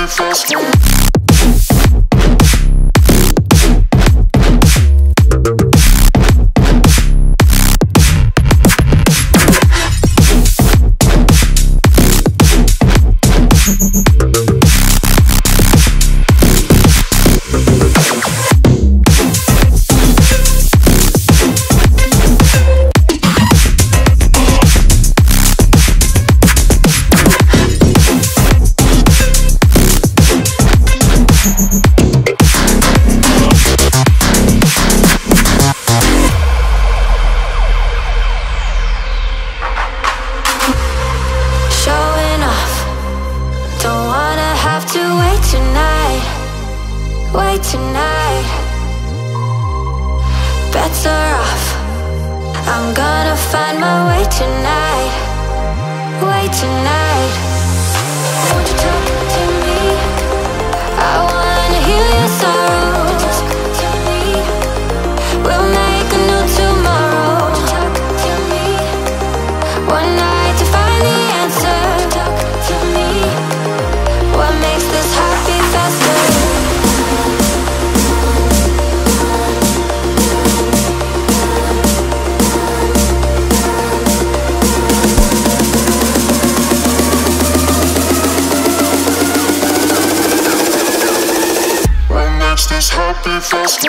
happy faster. Wait tonight, better off. I'm gonna find my way tonight. Wait tonight. Won't you talk to me? I wanna heal your sorrows. Talk to me. We'll make a new tomorrow. Won't you talk to me? One night to find the answer. Talk to me. What makes this heart beat faster? This happy faster.